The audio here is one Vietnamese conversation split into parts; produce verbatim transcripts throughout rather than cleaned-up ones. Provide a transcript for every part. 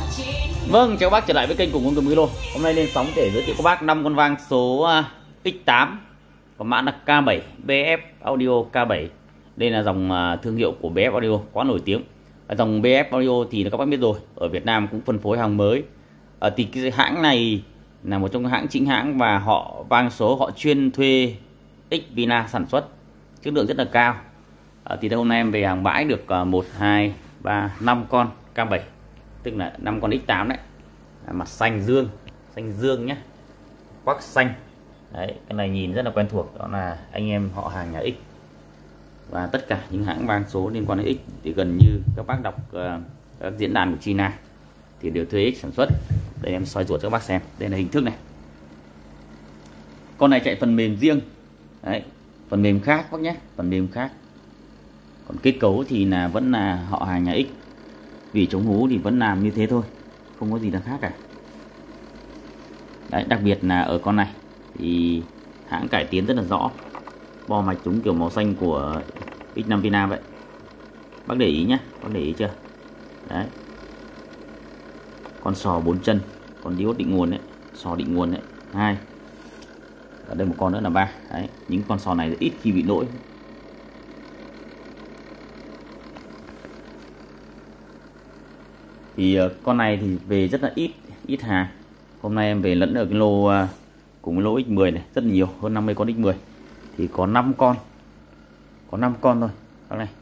Vâng, chào các bác trở lại với kênh Cùng Con Cầm Milo. Hôm nay lên sóng để giới thiệu các bác năm con vang số X tám, có mã là K bảy, bê ép Audio K bảy. Đây là dòng thương hiệu của bê ép Audio quá nổi tiếng. Ở dòng bê ép Audio thì các bác biết rồi, ở Việt Nam cũng phân phối hàng mới. Ở thì cái hãng này là một trong những hãng chính hãng và họ vang số họ chuyên thuê Xvina sản xuất, chất lượng rất là cao. À, thì hôm nay em về hàng bãi được một, hai, ba, năm con K bảy, tức là năm con X tám đấy. À, mặt xanh dương, xanh dương nhé, quắc xanh. Đấy, cái này nhìn rất là quen thuộc, đó là anh em họ hàng nhà X. Và tất cả những hãng vang số liên quan đến X thì gần như các bác đọc uh, các diễn đàn của China thì đều thuê X sản xuất. Đây em soi ruột cho các bác xem, đây là hình thức này. Con này chạy phần mềm riêng, đấy, phần mềm khác bác nhé, phần mềm khác. Còn kết cấu thì là vẫn là họ hàng nhà X, vì chống hú thì vẫn làm như thế thôi, không có gì là khác cả. Đấy, đặc biệt là ở con này thì hãng cải tiến rất là rõ, bo mạch trúng kiểu màu xanh của X năm Vina vậy. Bác để ý nhé, bác để ý chưa? Đấy, con sò bốn chân, con diode định nguồn đấy, sò định nguồn đấy, hai. Ở đây một con nữa là ba. Đấy, những con sò này ít khi bị lỗi. Thì uh, con này thì về rất là ít ít hàng. Hôm nay em về lẫn ở cái lô uh, cùng cái lô X mười này rất là nhiều, hơn năm mươi con X mười. Thì có năm con. Có năm con thôi các này.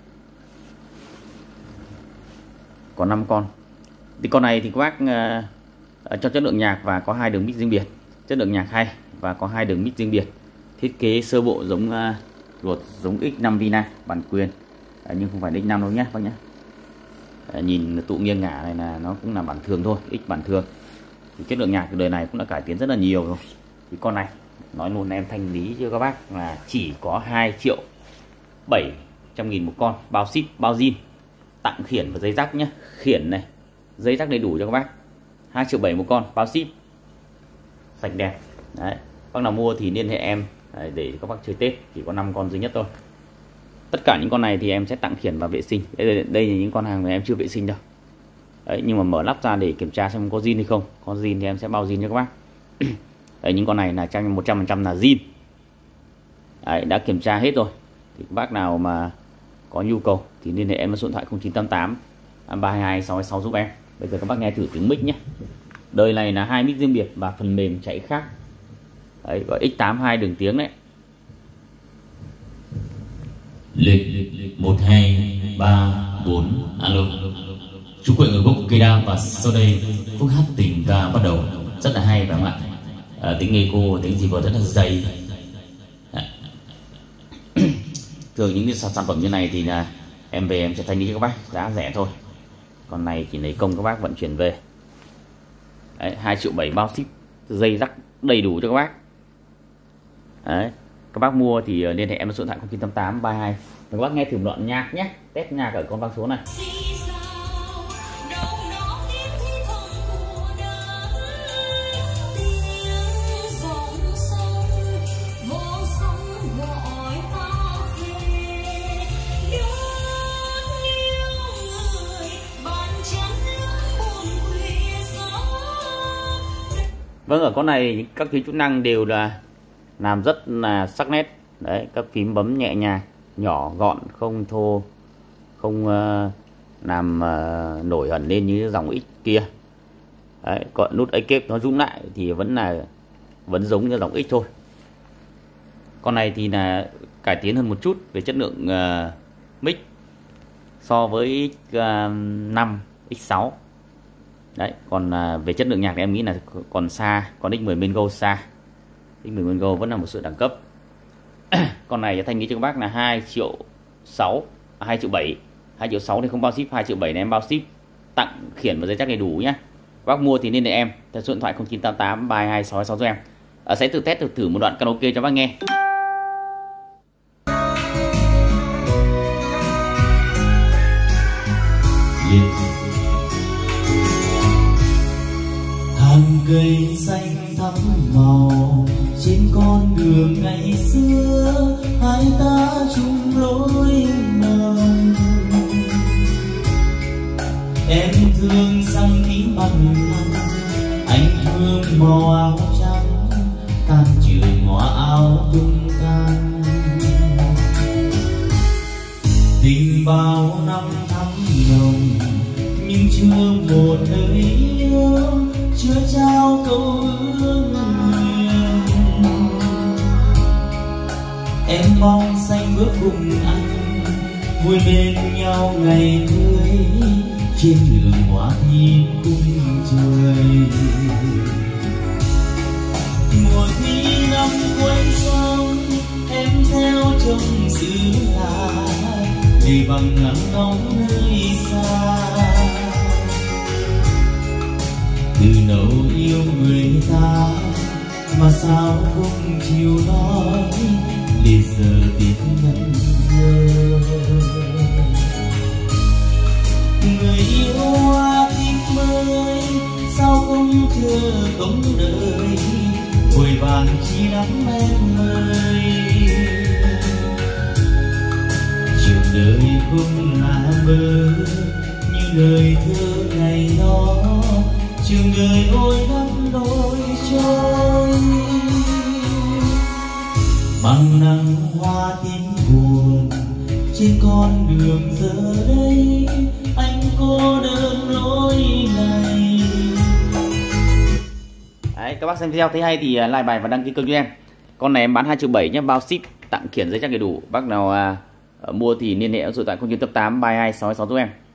Có năm con. Thì con này thì các bác uh, cho chất lượng nhạc và có hai đường mic riêng biệt. Chất lượng nhạc hay và có hai đường mic riêng biệt. Thiết kế sơ bộ giống uh, ruột giống X năm Vina, bản quyền. Uh, nhưng không phải X năm đâu nhé bác nhé. À, nhìn tụ nghiêng ngả này là nó cũng là bản thường thôi, X bản thường. Thì chất lượng nhạc từ đời này cũng đã cải tiến rất là nhiều rồi. Thì con này nói luôn em thanh lý cho các bác là chỉ có hai triệu bảy trăm nghìn một con, bao ship bao zin, tặng khiển và dây rắc nhé, khiển này dây rắc đầy đủ cho các bác. Hai triệu bảy một con, bao ship, sạch đẹp. Đấy, bác nào mua thì liên hệ em. Đấy, để các bác chơi Tết, chỉ có năm con duy nhất thôi. Tất cả những con này thì em sẽ tặng khiển và vệ sinh. Đây, đây là những con hàng mà em chưa vệ sinh đâu. Đấy, nhưng mà mở lắp ra để kiểm tra xem có zin hay không. Có zin thì em sẽ bao zin cho các bác. Đấy, những con này là trăm một trăm phần trăm là zin. Đấy, đã kiểm tra hết rồi. Thì các bác nào mà có nhu cầu thì liên hệ em số điện thoại không chín tám tám ba hai hai sáu hai sáu giúp em. Bây giờ các bác nghe thử tiếng mic nhé. Đời này là hai mic riêng biệt và phần mềm chạy khác. Đấy, gọi X tám hai đường tiếng đấy. Lịch một hai ba bốn, alo. Chú Quỳnh ở gốc cây đa và sau đây phúc hát tình ca bắt đầu. Rất là hay phải không ạ? À, tiếng nghe cô, tiếng gì vừa rất là dày. À. Thường những cái sản phẩm như này thì là em về em sẽ thanh lý cho các bác, giá rẻ thôi. Còn này chỉ lấy công các bác vận chuyển về. Đấy, hai triệu bảy bao ship, dây rắc đầy đủ cho các bác. Đấy, các bác mua thì liên hệ em số điện thoại không chín tám tám ba hai. Các bác nghe thử đoạn nhạc nhé, test nhạc ở con vang số này. Vâng, ở con này các phím chức năng đều là làm rất là sắc nét. Đấy, các phím bấm nhẹ nhàng, nhỏ gọn, không thô, không uh, làm uh, nổi hẳn lên như dòng X kia. Đấy, còn nút escape nó rung lại thì vẫn là vẫn giống như dòng X thôi. Con này thì là cải tiến hơn một chút về chất lượng uh, mic so với X năm, X sáu. Đấy, còn uh, về chất lượng nhạc thì em nghĩ là còn xa, còn X mười Mango xa. X mười Mango vẫn là một sự đẳng cấp. Con này thanh lý cho các bác là hai triệu sáu, hai triệu bảy. hai triệu sáu thì không bao ship, hai triệu bảy này em bao ship, tặng khiển và dây chắc đầy đủ nhé. Các bác mua thì liên hệ em theo số điện thoại không chín tám tám ba hai hai sáu hai sáu cho em. À, sẽ thử test thử, thử một đoạn karaoke cho bác nghe. Hàng cây xanh thắm màu trên con đường ngày xưa, hai ta chung lối mòn. Em thương xanh tím bằng lăng, anh thương màu áo trắng, tan trường hoa áo tung tan. Tình bao năm thắm nồng, nhưng chưa một lời yêu, chưa trao câu ước nguyện. Em mong xanh bước cùng anh, vui bên nhau ngày cưới, trên đường hoa thiên cung trời. Mùa thi năm cuối xuân, em theo chồng xứ lạ, về bằng nắng nóng nơi xa. Từ nỗi yêu người ta mà sao không chịu nói, để giờ tiếc ngẩn ngơ. Người yêu hoa tím mới, sao không chờ không đợi, vội vàng chỉ đắm em ơi. Trường đời không là mơ, như lời thơ ngày đó, trường đời ôi năm đôi trôi. Bằng nắng hoa tím buồn, trên con đường giờ đây, anh cô đơn lối này. Đấy, các bác xem video thấy hay thì like bài và đăng ký kênh cho em. Con này em bán hai triệu bảy nhé, bao ship tặng khiển giấy chắc đầy đủ. Bác nào à, mua thì liên hệ số điện thoại không chín tám tám ba hai sáu sáu giúp em.